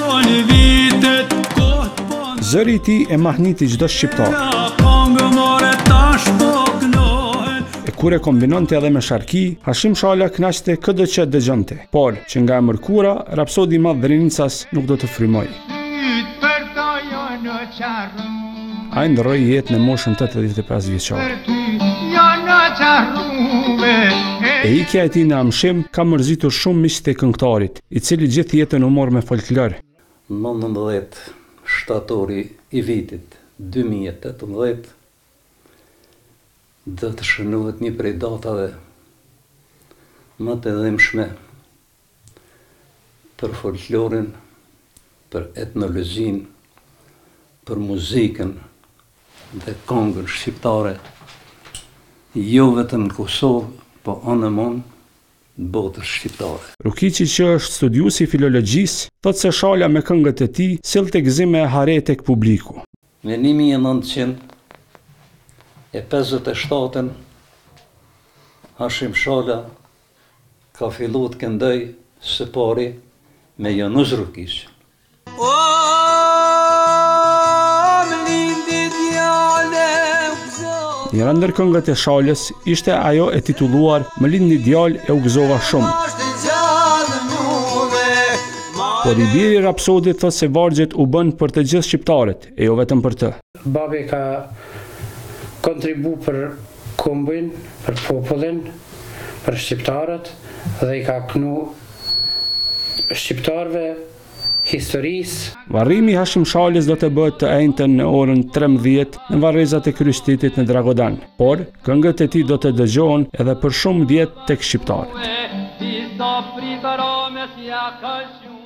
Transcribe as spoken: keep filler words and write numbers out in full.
Zëri i tij e mahniti çdo shqiptar. E kur e kombinonte edhe me sharki, Hashim Shala kënaqte çdo që dëgjonte, por që nga e mërkura, rapsodi i madh Drenicas nuk do të frymoj. Ai ndroi jetën në moshën tetëdhjetë e pesë vjeçare. E ikja e tij në Amshim ka mërzitur shumë miq të këngëtarit, i cili gjithë jetën u mor me folklor. nëntëdhjetë shtatori i vitit dy mijë e tetëmbëdhjetë do të shënohet një prej datave më të dhimbshme për folklorin, për etnologjinë, për muzikën dhe këngën shqiptare, jo vetëm në Kosovë, po anë mon botës shqiptare. Rukiqi, që është studiues i filologjisë, thotë se Shala me këngët e tij sillte gëzim e hare tek publiku. Në një mijë e nëntëqind e pesëdhjetë e shtatën Hashim Shala ka filluar të këndoj së pari me Januz Rukiq. Njëra ndër këngët e Shalës ishte ajo e titulluar Më lindni djalë e u gëzova shumë. Por i biri i rapsodit thotë se vargjet u bën për të gjithë shqiptarët, e jo vetëm për të. Babi ka kontribu për kombin, për popullin, për shqiptarët, dhe i ka kënu shqiptarëve historisë. Varrimi i Hashim Shalës do të bëhet të enjtën në orën trembëdhjetë në varrezat e kryeqytetit në Dragodan, por këngët e tij do të dëgjohen edhe për shumë vjet tek shqiptarët.